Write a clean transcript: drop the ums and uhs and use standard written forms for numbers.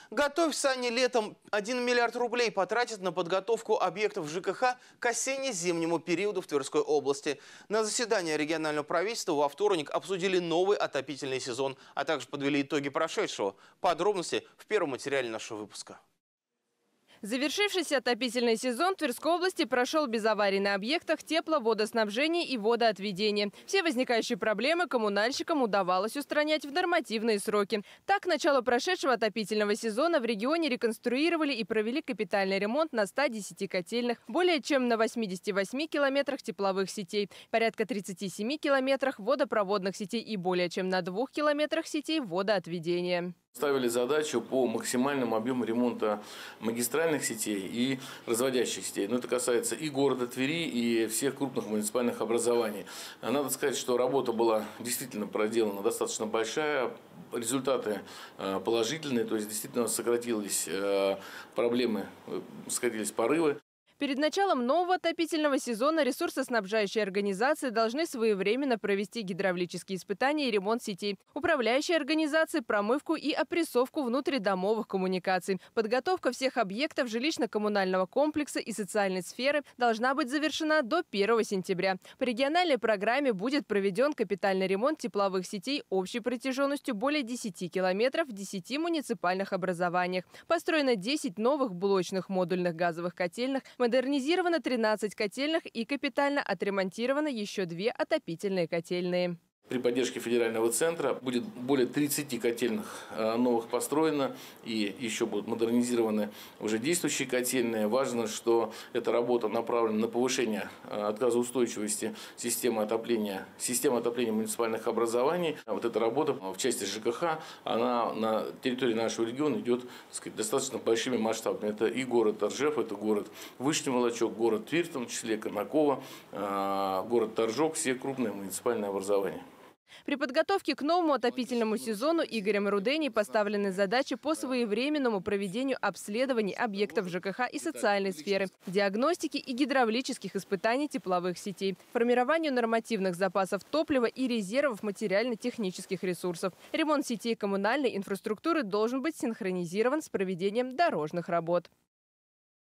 Готовься они летом. 1 миллиард рублей потратят на подготовку объектов ЖКХ к осенне-зимнему периоду в Тверской области. На заседании регионального правительства во вторник обсудили новый отопительный сезон, а также подвели итоги прошедшего. Подробности в первом материале нашего выпуска. Завершившийся отопительный сезон в Тверской области прошел без аварий на объектах тепловодоснабжения и водоотведения. Все возникающие проблемы коммунальщикам удавалось устранять в нормативные сроки. Так, к началу прошедшего отопительного сезона в регионе реконструировали и провели капитальный ремонт на 110 котельных, более чем на 88 километрах тепловых сетей, порядка 37 километрах водопроводных сетей и более чем на 2 километрах сетей водоотведения. Ставили задачу по максимальному объему ремонта магистральных сетей и разводящих сетей. Но это касается и города Твери, и всех крупных муниципальных образований. Надо сказать, что работа была действительно проделана достаточно большая. Результаты положительные, то есть действительно сократились проблемы, сократились порывы. Перед началом нового отопительного сезона ресурсоснабжающие организации должны своевременно провести гидравлические испытания и ремонт сетей. Управляющие организации – промывку и опрессовку внутридомовых коммуникаций. Подготовка всех объектов жилищно-коммунального комплекса и социальной сферы должна быть завершена до 1 сентября. По региональной программе будет проведен капитальный ремонт тепловых сетей общей протяженностью более 10 километров в 10 муниципальных образованиях. Построено 10 новых блочных модульных газовых котельных, модернизировано 13 котельных и капитально отремонтировано еще 2 отопительные котельные. При поддержке федерального центра будет более 30 котельных новых построено, и еще будут модернизированы уже действующие котельные. Важно, что эта работа направлена на повышение отказоустойчивости системы отопления муниципальных образований. Вот эта работа в части ЖКХ, она на территории нашего региона идет, так сказать, достаточно большими масштабами. Это и город Торжев, это город Вышний Волочек, город Тверь, в том числе Конаково, город Торжок, все крупные муниципальные образования. При подготовке к новому отопительному сезону Игорем Рудени поставлены задачи по своевременному проведению обследований объектов ЖКХ и социальной сферы, диагностики и гидравлических испытаний тепловых сетей, формированию нормативных запасов топлива и резервов материально-технических ресурсов. Ремонт сетей коммунальной инфраструктуры должен быть синхронизирован с проведением дорожных работ.